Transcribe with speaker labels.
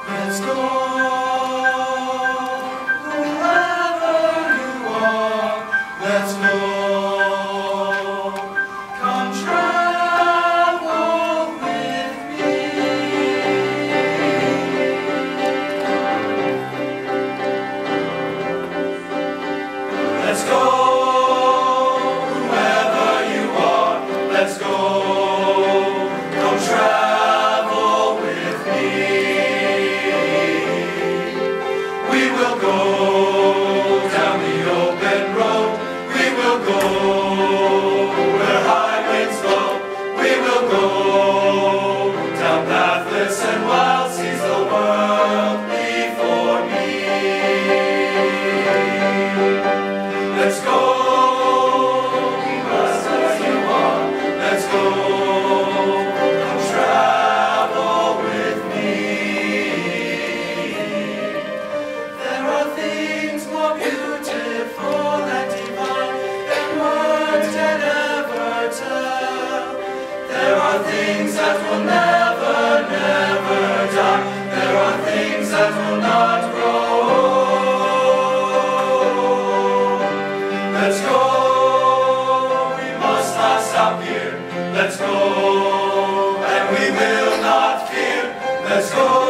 Speaker 1: Let's go, whoever you are. Let's go, come travel with me. Let's go, whoever you are. Let's go, come travel with me. We will go down the open road. We will go where high winds blow. We will go down pathless and wild seas, the world before me. Let's go, be blessed as you are. Let's go, come travel with me. There are things more beautiful and divine than words can ever tell. There are things that will never, never die. There are things that will not grow old. Let's go, we must not stop here. Let's go, and we will not fear. Let's go.